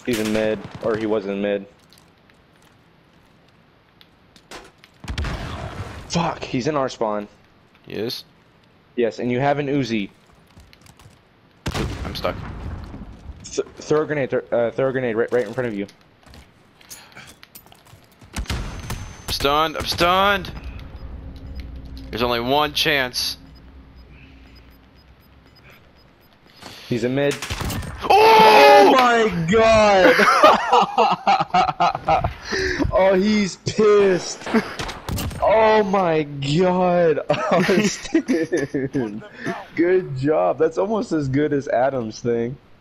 He's in mid, or he was in mid. Fuck, he's in our spawn. He is? Yes, and you have an Uzi. I'm stuck. Throw a grenade, throw a grenade right in front of you. I'm stunned. I'm stunned. There's only one chance. He's in mid. Oh! My god! Oh, he's pissed. Oh my god, Austin. Good job. That's almost as good as Adam's thing.